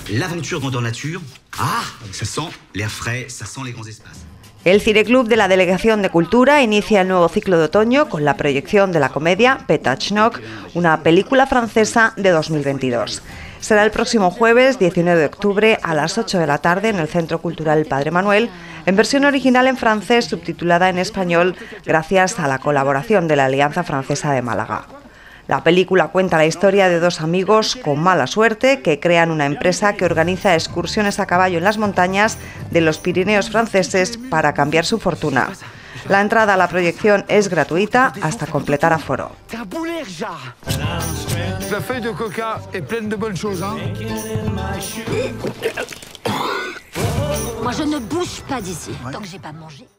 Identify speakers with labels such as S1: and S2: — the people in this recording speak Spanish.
S1: l'aventure grandeur nature. Ah, ça sent l'air frais, ça sent les grands espaces.
S2: El Cineclub de la Delegación de Cultura inicia el nuevo ciclo de otoño con la proyección de la comedia Pétachnock, una película francesa de 2022. Será el próximo jueves 19 de octubre a las 8 de la tarde en el Centro Cultural Padre Manuel, en versión original en francés subtitulada en español gracias a la colaboración de la Alianza Francesa de Málaga. La película cuenta la historia de dos amigos con mala suerte que crean una empresa que organiza excursiones a caballo en las montañas de los Pirineos franceses para cambiar su fortuna. La entrada a la proyección es gratuita hasta completar aforo.
S3: La feuille de coca est pleine de bonnes choses, hein?
S4: Moi, je ne bouge pas d'ici tant que j'ai pas mangé.